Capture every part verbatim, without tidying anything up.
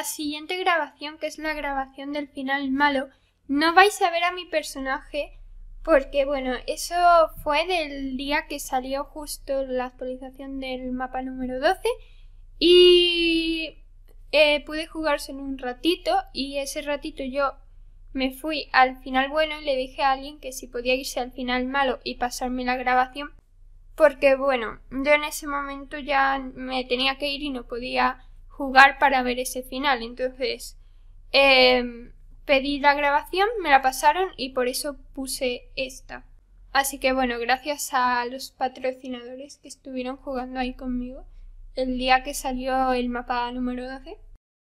la siguiente grabación, que es la grabación del final malo, no vais a ver a mi personaje porque, bueno, eso fue del día que salió justo la actualización del mapa número doce y eh, pude jugar solo un ratito y ese ratito yo me fui al final bueno y le dije a alguien que si podía irse al final malo y pasarme la grabación porque, bueno, yo en ese momento ya me tenía que ir y no podía jugar para ver ese final, entonces eh, pedí la grabación, me la pasaron y por eso puse esta. Así que bueno, gracias a los patrocinadores que estuvieron jugando ahí conmigo el día que salió el mapa número doce.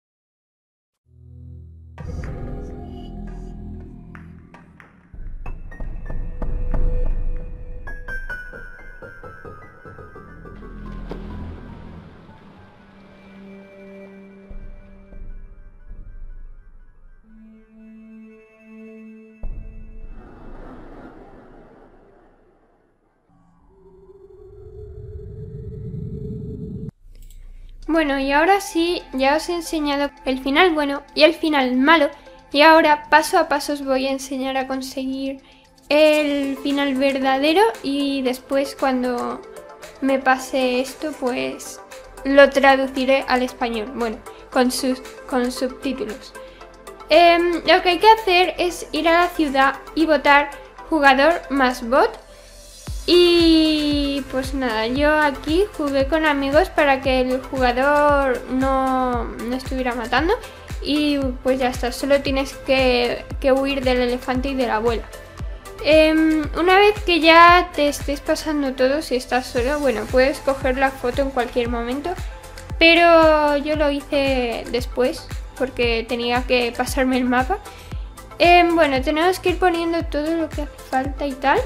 Bueno, y ahora sí, ya os he enseñado el final bueno y el final malo. Y ahora paso a paso os voy a enseñar a conseguir el final verdadero. Y después cuando me pase esto, pues lo traduciré al español. Bueno, con, sus, con subtítulos. Eh, lo que hay que hacer es ir a la ciudad y votar jugador más bot. Y pues nada, yo aquí jugué con amigos para que el jugador no, no estuviera matando. Y pues ya está, solo tienes que, que huir del elefante y de la abuela. Eh, una vez que ya te estés pasando todo, si estás solo, bueno, puedes coger la foto en cualquier momento. Pero yo lo hice después porque tenía que pasarme el mapa. Eh, bueno, tenemos que ir poniendo todo lo que hace falta y tal.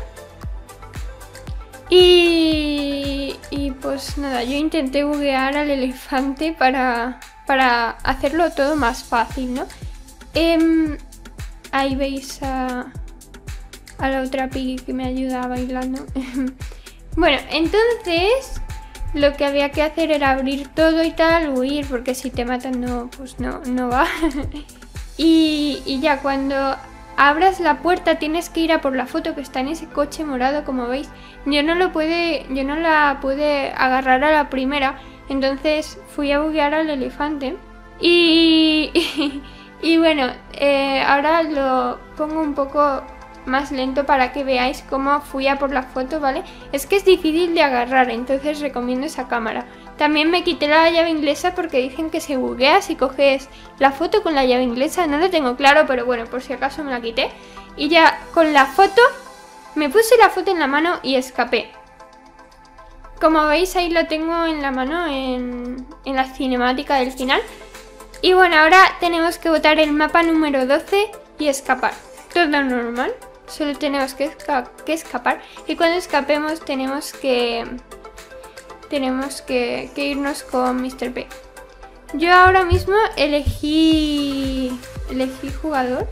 Y, y pues nada, yo intenté buguear al elefante para, para hacerlo todo más fácil, ¿no? Eh, ahí veis a, a la otra Piggy que me ayuda bailando. Bueno, entonces lo que había que hacer era abrir todo y tal, huir, porque si te matan no, pues no, no va. y, y ya cuando abras la puerta tienes que ir a por la foto que está en ese coche morado, como veis. Yo no lo pude, yo no la pude agarrar a la primera, entonces fui a buguear al elefante. Y, y, y bueno, eh, ahora lo pongo un poco más lento para que veáis cómo fui a por la foto, ¿vale? Es que es difícil de agarrar, entonces recomiendo esa cámara. También me quité la llave inglesa porque dicen que se buguea si coges la foto con la llave inglesa. No lo tengo claro, pero bueno, por si acaso me la quité. Y ya con la foto, me puse la foto en la mano y escapé. Como veis ahí lo tengo en la mano en, en la cinemática del final. Y bueno, ahora tenemos que botar el mapa número doce y escapar. Todo normal, solo tenemos que, esca que escapar. Y cuando escapemos tenemos que... Tenemos que, que irnos con mister P. Yo ahora mismo elegí... Elegí jugador.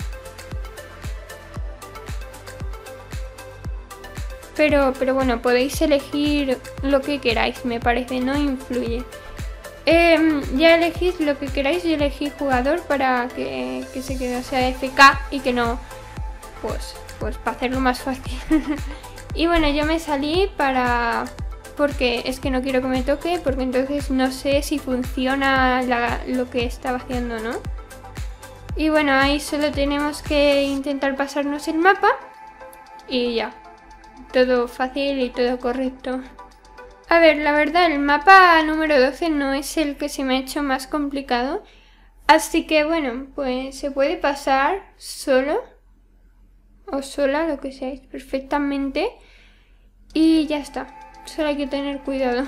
Pero, pero bueno, podéis elegir lo que queráis, me parece, no influye. Eh, ya elegís lo que queráis, yo elegí jugador para que, que se quede, o sea, F K y que no, pues, pues para hacerlo más fácil. Y bueno, yo me salí para, porque es que no quiero que me toque, porque entonces no sé si funciona la, lo que estaba haciendo, ¿no? Y bueno, ahí solo tenemos que intentar pasarnos el mapa y ya. Todo fácil y todo correcto. A ver, la verdad, el mapa número doce no es el que se me ha hecho más complicado. Así que bueno, pues se puede pasar solo o sola, lo que seáis, perfectamente. Y ya está, solo hay que tener cuidado.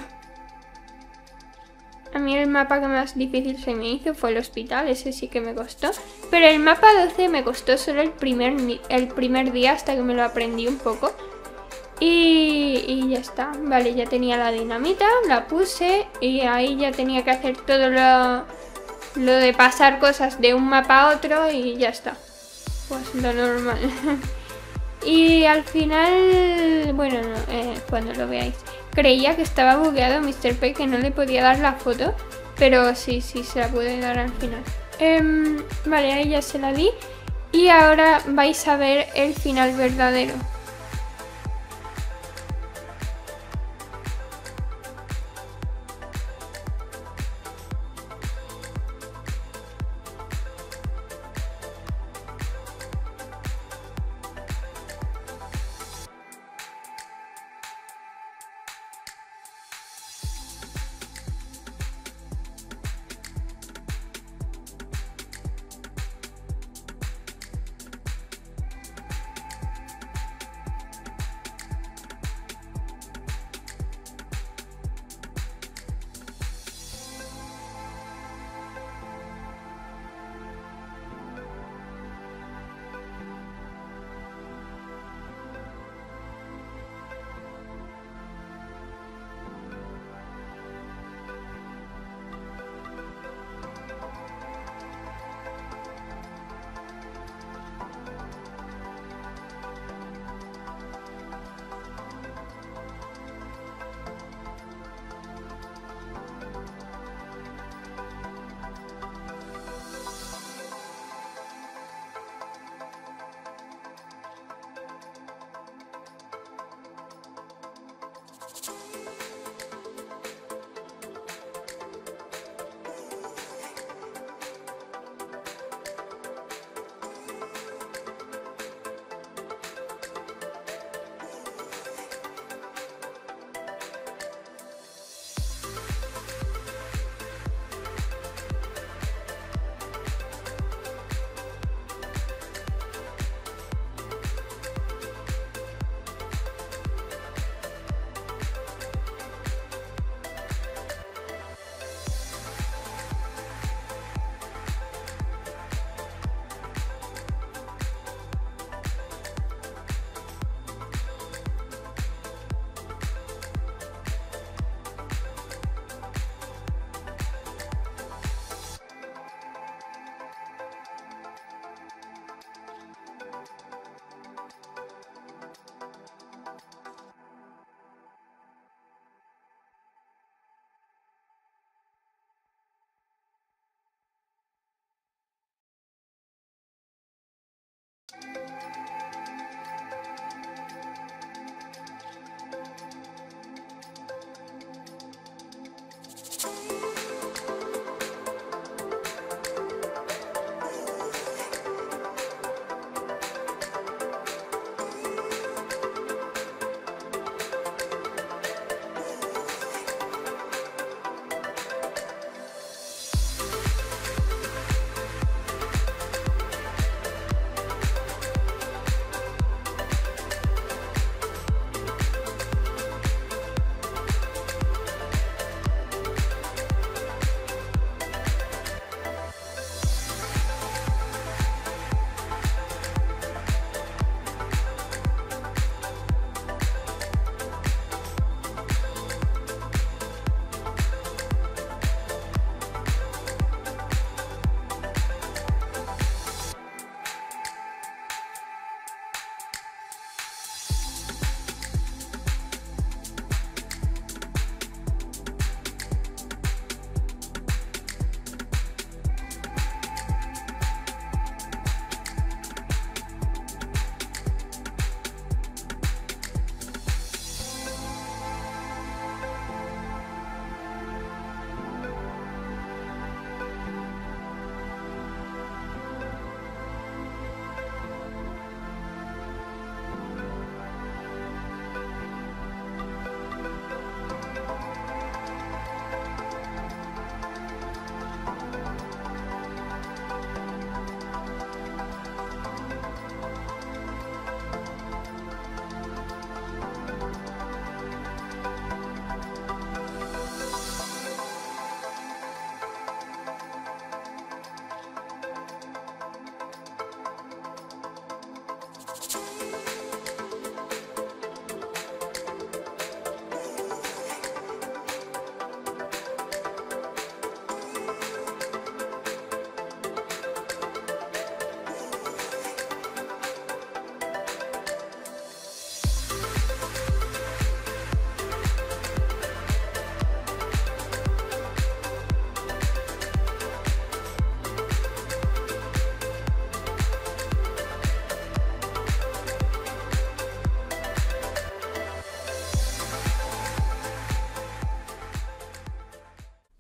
A mí el mapa que más difícil se me hizo fue el hospital, ese sí que me costó. Pero el mapa doce me costó solo el primer, el primer día hasta que me lo aprendí un poco. Y, y ya está, vale, ya tenía la dinamita, la puse y ahí ya tenía que hacer todo lo, lo de pasar cosas de un mapa a otro y ya está. Pues lo normal. Y al final, bueno, no, eh, cuando lo veáis, creía que estaba bugueado mister P, que no le podía dar la foto. Pero sí, sí, se la puede dar al final. Eh, vale, a ella se la di. Y ahora vais a ver el final verdadero.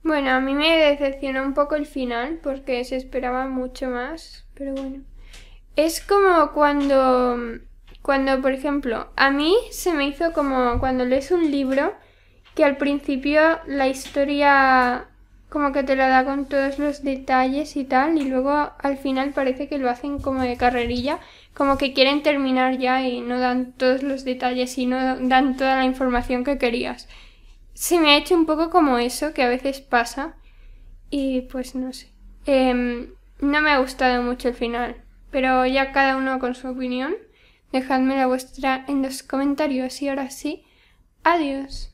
Bueno, a mí me decepcionó un poco el final porque se esperaba mucho más, pero bueno. Es como cuando, cuando, por ejemplo, a mí se me hizo como cuando lees un libro que al principio la historia como que te la da con todos los detalles y tal, y luego al final parece que lo hacen como de carrerilla, como que quieren terminar ya y no dan todos los detalles y no dan toda la información que querías. Se me ha hecho un poco como eso, que a veces pasa, y pues no sé. Eh, no me ha gustado mucho el final, pero ya cada uno con su opinión. Dejadme la vuestra en los comentarios y ahora sí, adiós.